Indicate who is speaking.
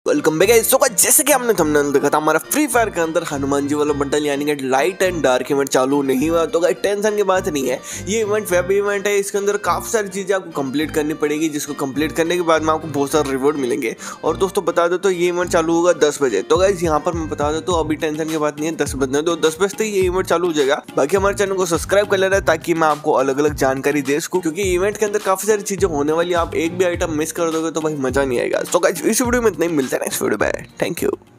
Speaker 1: Welcome back guys. जैसे कि हमने थंबनेल देखा था, हमारा फ्री फायर के अंदर हनुमान जी वाला बंडल यानी कि लाइट एंड डार्क इवेंट चालू नहीं हुआ। तो गाइस टेंशन की बात नहीं है, ये इवेंट वेब इवेंट है। इसके अंदर काफी सारी चीजें आपको कंप्लीट करनी पड़ेगी, जिसको कंप्लीट करने के बाद में आपको बहुत सारे रिवॉर्ड मिलेंगे। और दोस्तों बता दो तो ये इवेंट चालू होगा 10 बजे। तो गाइस यहाँ पर मैं बता दो तो अभी टेंशन की बात नहीं है, 10 बजे तो 10 बजे ये इवेंट चालू हो जाएगा। बाकी हमारे चैनल को सब्सक्राइब कर लेना ताकि मैं आपको अलग अलग जानकारी दे सकूं, क्योंकि इवेंट के अंदर काफी सारी चीजें होने वाली। आप एक भी आइटम मिस कर दोगे तो भाई मजा नहीं आएगा। तो गाइस इस वीडियो में इतना ही, मिलता है नेक्स्ट वीडियो में। Thank you.